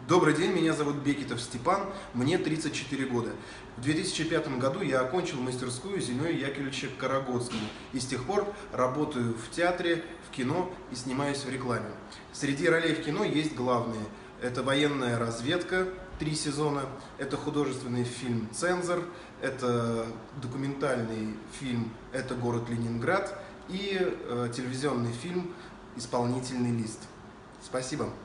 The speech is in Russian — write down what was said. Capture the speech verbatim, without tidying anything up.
Добрый день, меня зовут Бекетов Степан, мне тридцать четыре года. В две тысячи пятом году я окончил мастерскую Зиновия Яковлевича Карагодского и с тех пор работаю в театре, в кино и снимаюсь в рекламе. Среди ролей в кино есть главные. Это военная разведка, три сезона, это художественный фильм «Цензор», это документальный фильм «Это город Ленинград» и э, телевизионный фильм «Исполнительный лист». Спасибо.